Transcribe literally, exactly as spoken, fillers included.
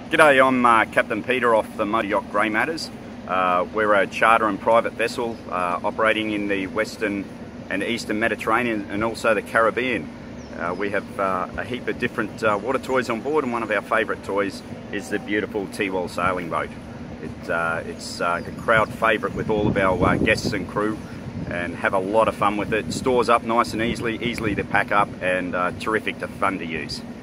G'day, I'm uh, Captain Peter off the Motor Yacht Grey Matters. Uh, we're a charter and private vessel uh, operating in the Western and Eastern Mediterranean and also the Caribbean. Uh, we have uh, a heap of different uh, water toys on board, and one of our favourite toys is the beautiful Tiwal sailing boat. It, uh, it's uh, a crowd favourite with all of our uh, guests and crew, and have a lot of fun with it. Stores up nice and easily, easily to pack up, and uh, terrific to fun to use.